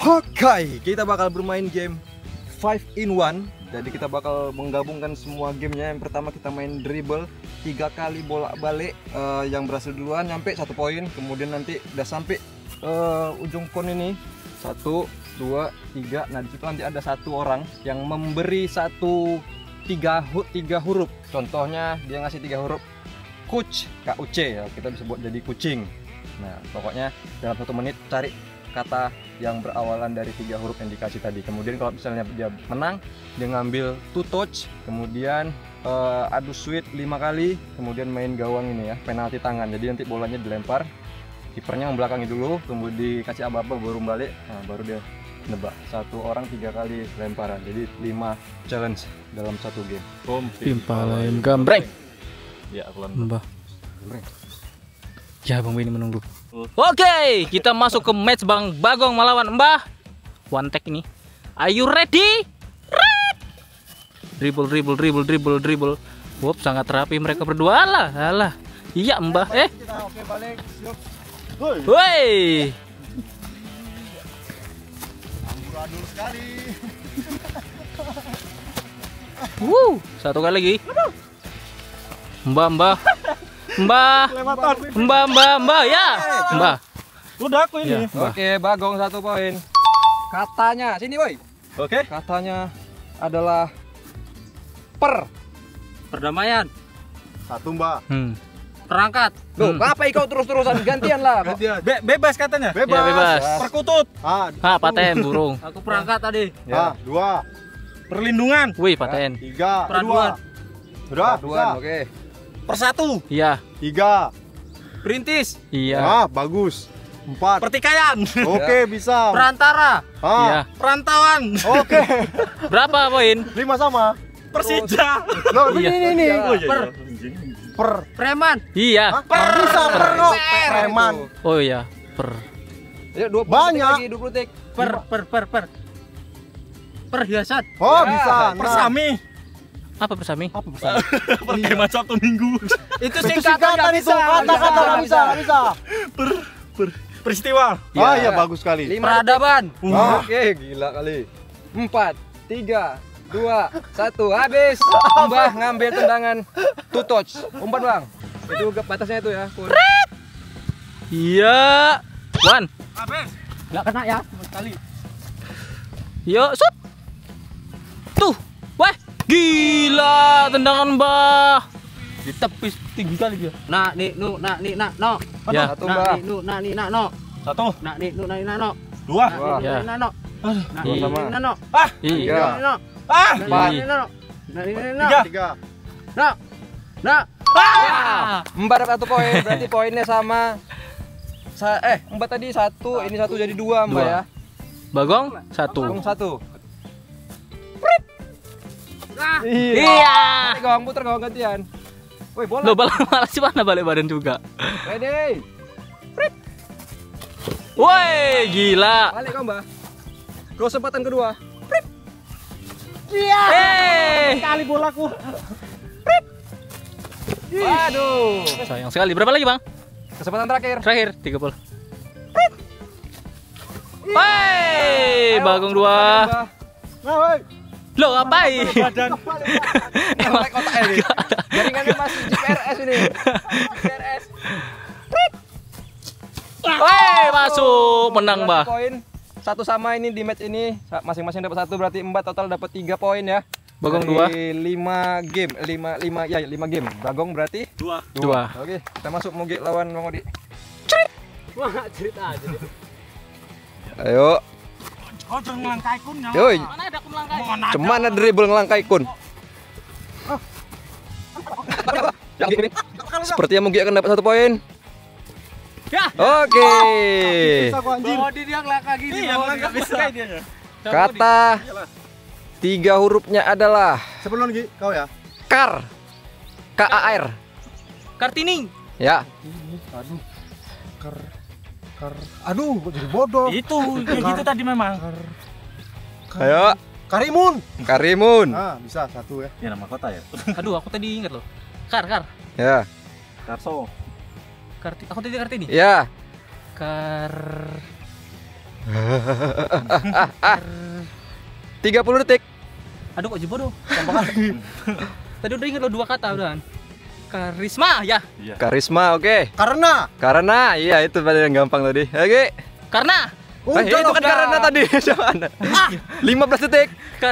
Oke, kita bakal bermain game 5 in 1. Jadi kita bakal menggabungkan semua gamenya. Yang pertama kita main dribble 3 kali bolak-balik, yang berhasil duluan nyampe 1 poin. Kemudian nanti udah sampai ujung kon ini 1, 2, 3. Nah disitu nanti ada 1 orang yang memberi tiga huruf. Contohnya dia ngasih 3 huruf kuc, KUC ya, kita bisa buat jadi kucing. Nah pokoknya dalam 1 menit cari kata yang berawalan dari 3 huruf yang dikasih tadi. Kemudian kalau misalnya dia menang, dia ngambil to touch, kemudian adu sweet 5 kali, kemudian main gawang ini ya, penalti tangan. Jadi nanti bolanya dilempar, kipernya membelakangi dulu, tunggu dikasih apa-apa baru balik, nah baru dia nebak. 1 orang 3 kali lemparan. Jadi 5 challenge dalam 1 game. Timpalain gambreng. Ya, aku Mbah. Ya, Bang Beni menunggu. Oke, kita masuk ke match Bang Bagong melawan Mbah. One tag ini. Are you ready? Dribble. Wop, sangat rapi mereka berdua. Alah. Iya, Mbah. Oke, balik. Yuk. Woi. Amburadul sekali. Satu kali lagi. Mbah. Ya. Mbah. Udah aku ini. Ya, Mbah. Oke, Bagong 1 poin. Katanya, sini woi. Oke. Katanya adalah Perdamaian. 1 Mbak. Perangkat. Loh, apa kau terus-terusan gantian lah. Bebas katanya. Bebas. Ya, bebas. Perkutut. Paten burung. Aku perangkat tadi. Ya. 2. Perlindungan. Wih, paten. 3. Peraduan. Udah, Aduan, bisa. oke. Persatu. Iya. 3. Perintis. Iya. Bagus. 4. Pertikaian. Oke, bisa. Perantara. Iya. Perantauan. Oke. Berapa poin? 5 sama. Persija. Loh, Iya. ini. Oh, iya, Per. iya. Preman. Iya. Bisa per kok. Preman. Oh iya. Ayo 20 Banyak. detik lagi, 20 detik. Perhiasan. Oh, Ya. bisa. Nah. Persami. Apa persami? Perkemahan Sabtu Minggu. Itu Itu singkatan singkatan itu. Kata-kata nggak bisa. Peristiwa. Oh iya, bagus sekali. 5 Peradaban. Oke, gila kali. 4, 3, 2, 1, habis. Mbah ngambil tendangan to touch. Umpan Bang. Itu batasnya itu ya. Iya. One. Habis. Enggak kena ya sekali. Yuk, shoot. Tuh. Wah, gila tendangan Mbah. Ditepis tinggi kali dia. Nah, nih, no. Ya. Satu Nah, Mbah. nih, no. Satu. Nah, nih, no. Dua. Ya. No. Nah, Iya. nih, no. Iya. No. Ah. Nah, Iya. nih, no. Nah, nih, no. 3. No. Mbak dapat 1 poin. Berarti poinnya sama. Mbak tadi 1, ini 1 jadi 2 Mbak 2. ya. Bagong 1. Bagong 1. Iya. Gawang puter, gawang gantian. Woi, bola. Lo malah sih mana balik badan juga. Ready. Woi, gila. Balik kau Mbak. Kesempatan kedua. Kali bolaku. Waduh. Sayang sekali. Berapa lagi, Bang? Kesempatan terakhir. Terakhir 30. Woi, Bagong 2. Nah, woi. Lo ngapain? Badan. Ngelek otak ini. Jaringannya masih GPRS ini. GPRS. Woi, masuk. Menang, Mbah. Poin. 1 sama ini di match ini. Masing-masing dapat 1, berarti Mbak total dapat 3 poin ya. Bagong Dari 5 game. 5 game. Bagong berarti 2. Oke, kita masuk Mugi lawan Bang Odi. Wah, cerita aja. Ayo. Kau jangan ngelangkai kun ya. Yoi. Mana ada aku melangkai? Cemana dribble ngelangkai kun. Sepertinya Mugi akan dapat 1 poin. Ya. Oke. Bisa gua anjir. Bodi dia ngelangkai gini. Iya, ngelangkai bisa. Dia. Kata 3 hurufnya adalah Sebelum lagi kau ya. kar. KAR. Kartini. Ya. Aduh. Aduh, kok jadi bodoh. Itu kayak gitu tadi memang. Ayo. Karimun. Karimun. Nah, bisa 1 ya. Ya nama kota ya. Aduh, aku tadi ingat loh. Kar. Ya. Karso. Aku tadi Kartini. Ya. 30 detik. Aduh kok jebodoh. Gampang kali. Tadi udah ingat lo 2 kata udah. Karisma ya. Karisma, oke. Karena. Iya itu pada yang gampang tadi. Oke. Karena Itu kan karena tadi. 15 detik.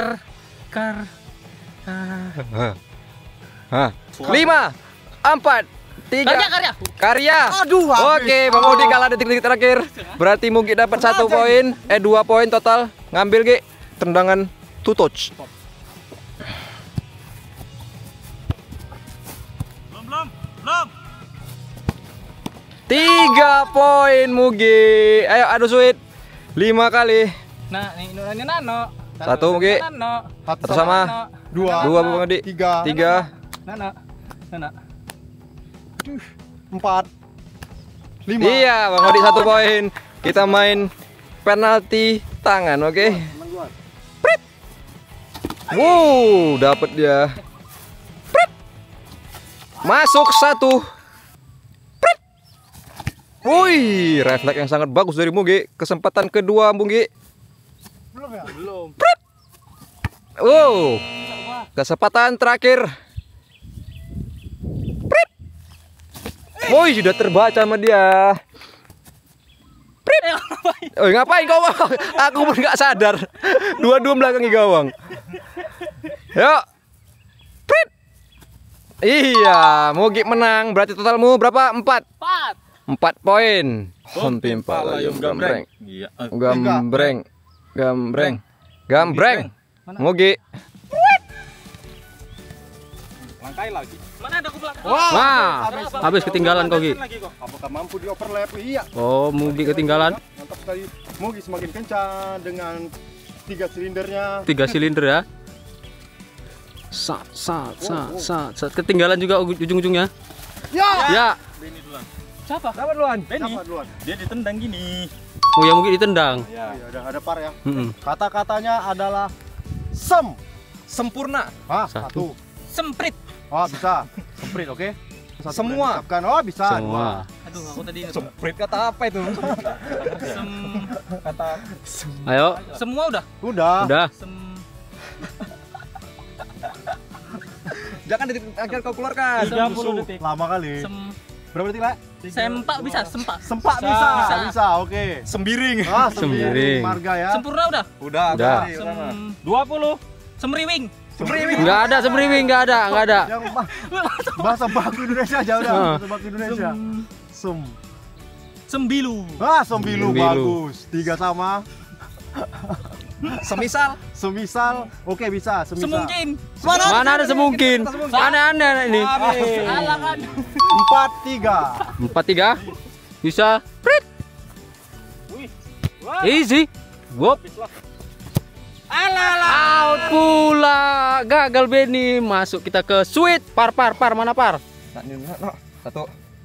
5, 4, 3. Karya. Aduh, habis. Oke, Bang Odi kalah detik-detik terakhir. Berarti Mugi dapat 1 poin. 2 poin total. Ngambil Gi. Tendangan to touch. Belum. 3 poin Mugi. Ayo adu sweet. 5 kali. Nah, ini nano. 1 Mugi. Nano. Satu sama. 2 Bang Odi. 3 Nano. 4 5. Iya, Bang Odi 1 poin. Kita main penalti tangan, oke? Prit. Wow, dapat dia. Prit. Masuk 1. Prit. Wih, refleks yang sangat bagus dari Mugi. Kesempatan kedua Mugi. Belum ya? Prit. Wow. Kesempatan terakhir. Prit. Woi, sudah terbaca sama dia. Prit. Oh, ngapain kau? Aku pun nggak sadar. Dua-dua belakangi gawang. Yuk. Prit. Iya, Mugi menang. Berarti totalmu berapa? 4 poin. Pempimpa layum gambreng. Iya. Gambreng. Mugi. Langkai lagi. Mana ada aku belakang? Wah, habis ketinggalan kau Gi. Apakah mampu di overlap? Iya. Oh, Mugi ketinggalan. Mantap sekali. Mugi semakin kencang dengan 3 silindernya. 3 silinder ya. Ketinggalan juga ujung-ujungnya. Ya. Ya. Benny duluan. Siapa? Dapat duluan. Siapa duluan? Dia ditendang gini. Oh, ya Mugi ditendang. Ya. Iya, ada par ya. Mm-mm. Kata-katanya adalah Sempurna. Satu. 1. Semprit. Oh, bisa. Semprit, oke. Satu Semua. diucapkan. Oh, bisa. Semua. 2. Aduh, aku tadi Semprit kata apa itu? Kata Ayo. Semua udah. Udah. jangan detik akhir kau keluarkan. 30 detik. Lama kali. Berapa detik lah? Sempak bisa, sempak. Sempak bisa. Oke. Sembiring. Ah, Sembiring. Marga ya. Sempurna udah. Udah. Sem 20. semriwing. Enggak ada semriwing, enggak ada. Yang bahasa baku Indonesia aja udah. Bahasa baku Indonesia. Sembilu. Ah, sembilu Sembilu. bagus. 3 sama. Semisal. Oke, bisa. Semisal. Semungkin. Mana ada semungkin? Mana ini? Salah kan. 4-3. 4-3. Bisa. Prit. Easy. Wop. Out pula. Gagal Benny. Masuk kita ke sweet. Par. Mana par? Satu.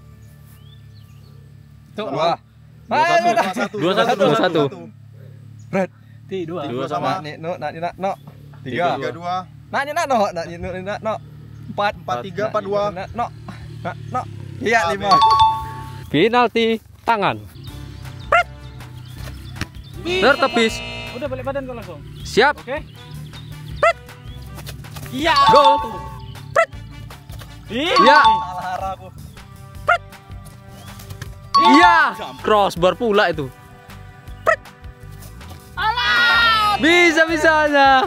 Tuh. 2. 2-1. Red. 2 sama. No. 3. 3-2. No. 4. 4-3, 4-2. No. Iya 5. Penalti tangan. Tertepis. Udah balik badan kau langsung. Siap. Oke. Iya. Gol. Ya. Salah arah aku. Iya. Crossbar pula itu. Bisa-bisanya.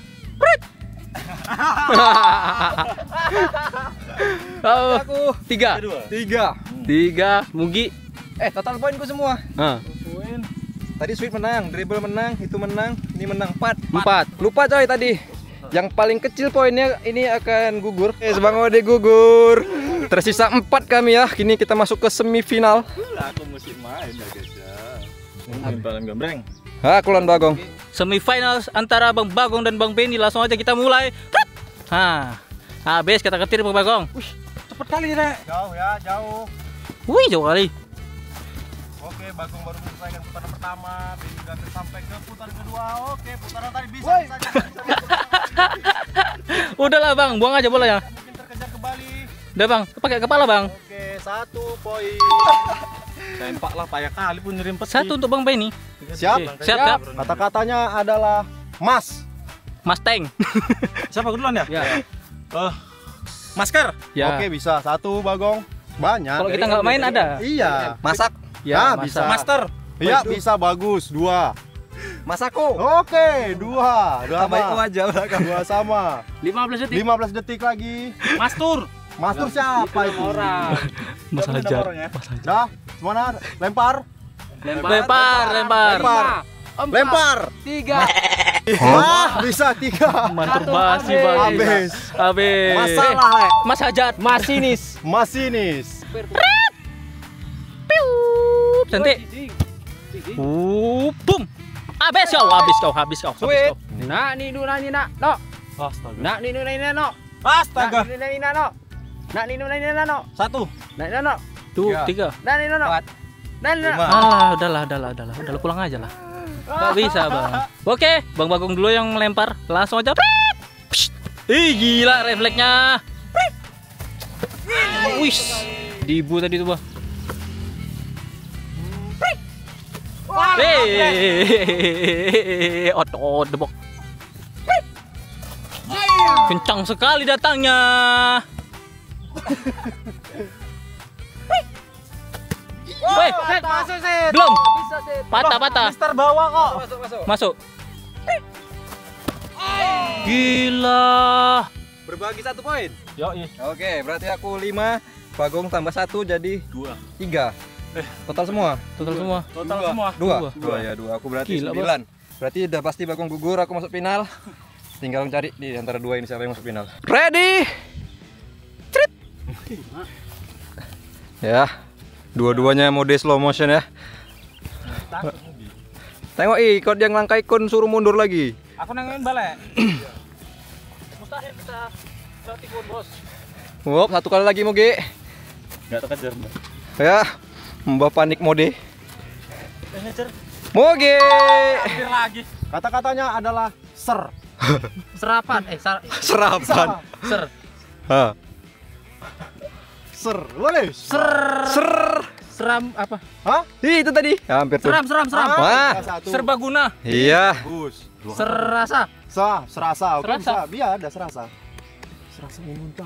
Aku 3. 3 Mugi. Total poinku semua. Nah, Poin. Tadi sweet menang, dribble menang, itu menang, ini menang 4. 4. Lupa coy tadi. Yang paling kecil poinnya ini akan gugur. Bang Ode gugur. Tersisa 4 kami ya. Kini kita masuk ke semifinal. Aku mesti main ya guys ya. Pempimpalan gambreng. Kulon Bagong. Semifinal antara Bang Bagong dan Bang Benny. Langsung aja kita mulai. Habis kita ketir Bang Bagong. Cepet kali Rek. Jauh ya, jauh. Wih, jauh kali. Oke, Bagong baru menyelesaikan putaran pertama. Benny sudah sampai ke putaran kedua. Oke, putaran tadi bisa. Udahlah Bang, buang aja bolanya. Mungkin terkejar kembali. Udah Bang, pakai kepala Bang. Oke, 1 poin. Sempak lah, payah kali pun nyerimpet. Satu untuk Bang Benny. Siap. Siap. Kata-katanya adalah Mas. Mustang. Siapa duluan ya? Ya. Masker. Ya. Oke, bisa. Satu, Bagong. Banyak. Kalau kita nggak main ada. Iya. Masak. Ya, Nah, bisa. Master. Iya, bisa, bagus. 2. Masako. Oke, 2. Tambah itu sama. aja belakang. 2 sama. 15 detik. 15 detik lagi. Mastur. Master siapa itu? Orang. Mas Hajar. Dah, mana? Lempar. Lempar. Lempar. 3. Wah, bisa 3. Masturbasi Bang. Habis. Habis. Masalah, Le. Mas Hajar. Masinis. Masinis. Cantik. Boom. Habis kau. Sweet. Nak ni nak ni nak. No. Astaga. Nak ni nak no. Astaga. Nak ni nak no. Nak ni nak no. 1. Nak ni no. Tuh, Ya. 3. Nak ni no. Empat. Nak ni no. Alah, udahlah pulang aja lah. Gak bisa Bang. Oke, Bang Bagong dulu yang melempar. Langsung aja. Psst. Ih, gila refleksnya. Wis. Dibu tadi tuh, Bang. Otot debok. Kencang sekali datangnya. Woi, Masuk Set. belum. Bisa Set. Patah. Mister bawa kok. Masuk. Gila. Berbagi 1 poin. Yoi. Oke, berarti aku 5, Bagong tambah 1 jadi 2. 3. Total semua? Total semua. Total semua. 2 ya, 2. Aku berarti Gila, 9. Berarti udah pasti Bagong gugur, aku masuk final. Tinggal cari di antara 2 ini siapa yang masuk final. Ready? Trip. Ya. Dua-duanya mode slow motion ya. Tengok ikut yang langkai kun suruh mundur lagi. Aku nangin balik. Mustahil kita tikun, Bos. Wop, 1 kali lagi Moge. Enggak terkejar, Mbak. Ya. Mbak panik mode. Ngejar. Moge. Hampir lagi. Kata-katanya adalah ser. Serapan. Serapan. Ser. Ha. Ser. Boleh. Ser. Seram apa? Hah? Itu tadi. Hampir tuh. Seram. Wah. Serbaguna. Iya. Bagus. Serasa. Serasa. Oke, Serasa. bisa. Biar ada serasa. Serasa muntah.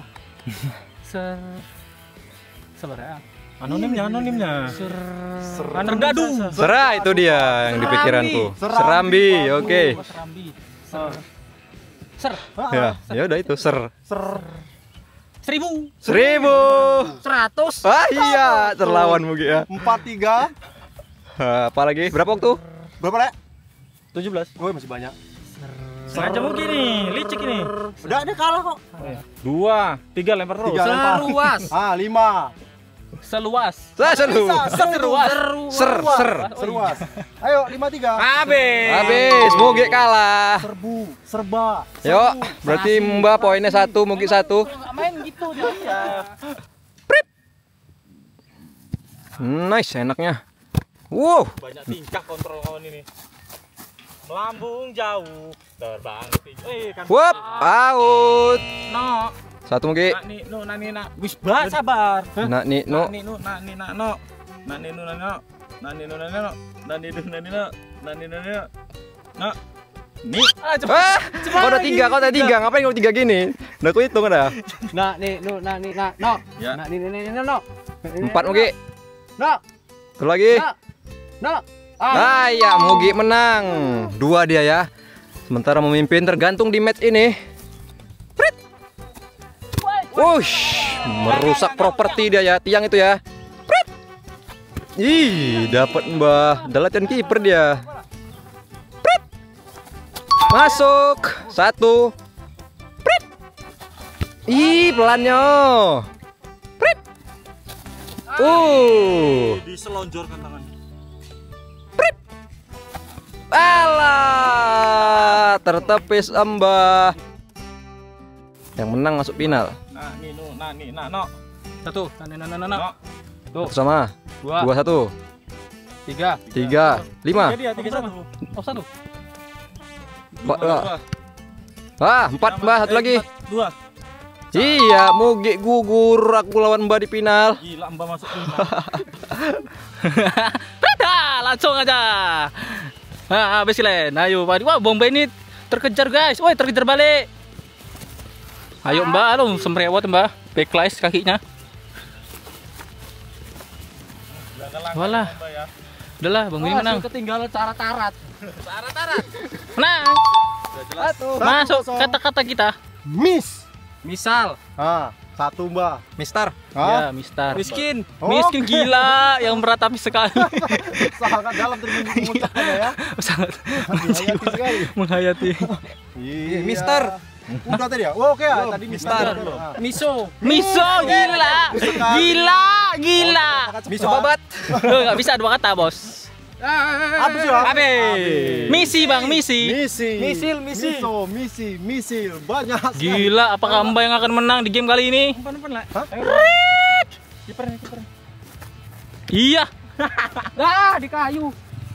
Sabar ya. Anonimnya. Tergadu. Serah itu dia yang di pikiranku. Serambi. Oke. Serambi. Ser. Ya udah itu ser. 1000. 1000. 100. Ah iya, terlawan mungkin ya. 4-3. Apalagi? Berapa waktu? Berapa, Lek? 17. Gue masih banyak. Sengaja mungkin nih, licik ini. Udah ada kalah kok. 2, 3 lempar terus. 3 lempar. Seluas. 5. Seluas. Seruas. Ayo 5-3. Habis. Moge kalah. Serba. Yuk, berarti Mbak poinnya 1, Moge 1. Nggak main gitu dia. Nice, enaknya. Wow. Banyak tingkah kontrol kawan ini. Melambung jauh, terbang tinggi. Kan. Wop, out. No. 1 Moge. Nani. Wis sabar. Nak ni no. Nih. Ah, kau udah 3, kau tadi 3. Ngapain kau 3 gini? Udah aku hitung ada. Nak ni no. Ya. Nak ni no. 4 Moge. No. Satu lagi. No. Ah ya, Moge menang. 2 dia ya. Sementara memimpin tergantung di match ini. Prit. Wush, merusak properti dia ya, tiang itu ya. Prit. Ih, dapat Mbah. Udah latihan kiper dia. Prit. Masuk. 1. Prit. Ih, pelannya. Prit. Diselonjorkan tangan. Alah, tertepis Mbah. Yang menang masuk final. No. 1. No. Tuh sama. 2. 2 1. 3. 3 5. Jadi ya 3-1. Oh, 1. Ah, 4 Mbah, satu lagi. 2. Iya, Mugi gugur aku lawan Mbak di final. Gila, Mbak masuk final. Langsung aja. Nah, habis Len. Ayo, Pak. Wah, Bang Ben ini terkejar, guys. Woi, terkejar balik. Ayo, Mbak. Aduh, semrewot, Mbak. Backlash kakinya. Walah. Udahlah, Bang Ben menang. Ketinggalan cara-tarat. Menang. Masuk kata-kata kita. Miss. Misal, Satu Mbak. Mister, Ya, Mister. miskin. Miskin gila yang meratapi sekali. Sangat dalam mengucapkannya ya. Sangat Hati-hati sekali. menghayati. Iya. Mister. Udah tadi ya? Oh, oke ya. Tadi Mister. Miso gila. Gila. Miso babat. Lu nggak bisa dua kata, Bos. Apa sih, Bang? Misi, Bang, misi. Misil. Misil. Banyak sekali. Gila, apakah Mbak yang akan menang di game kali ini? Iya. Di kayu.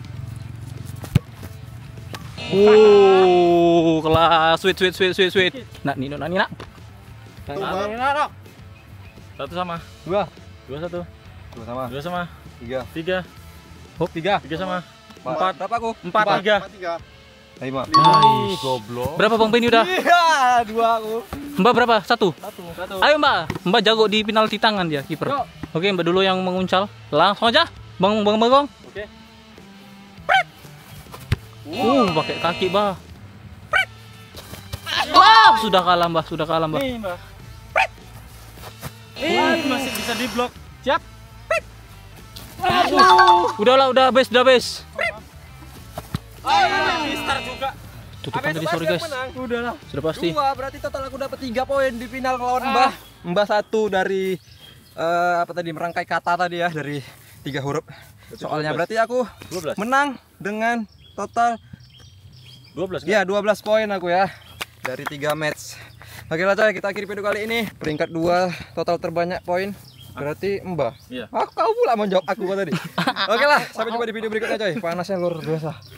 Kelas sweet. Nak, Nino, nak. Nak. Satu sama. Dua. Dua satu. Dua sama. Dua sama. Tiga. Tiga. Hop, tiga. Tiga sama. Empat. Berapa aku? Empat. Tiga. Lima. Nice. Goblok. Berapa Bang Penny udah? Iya, dua aku. Mbak berapa? Satu. Satu. Ayo Mbak. Mbak jago di penalti tangan dia kiper. Oke, Mbak dulu yang menguncal. Langsung aja. Bang Bagong. Oke. Pakai kaki, Mbak. Wah, sudah kalah, Mbak. Nih, Mbak. Masih bisa diblok. Siap. Udah base. Mister juga. Tutupan tadi, sorry guys. Udah lah. Sudah pasti. Dua, berarti total aku dapat 3 poin di final lawan Mbah. Mbah satu dari merangkai kata tadi ya, dari 3 huruf. Soalnya berarti aku 12. menang dengan total 12 kan? ya 12 poin aku ya dari 3 match. Oke lah coy, kita akhiri video kali ini. Peringkat 2 total terbanyak poin berarti Mbah. Iya. Kau pula menjawab aku tadi. Oke lah, sampai jumpa di video berikutnya coy. Panasnya luar biasa.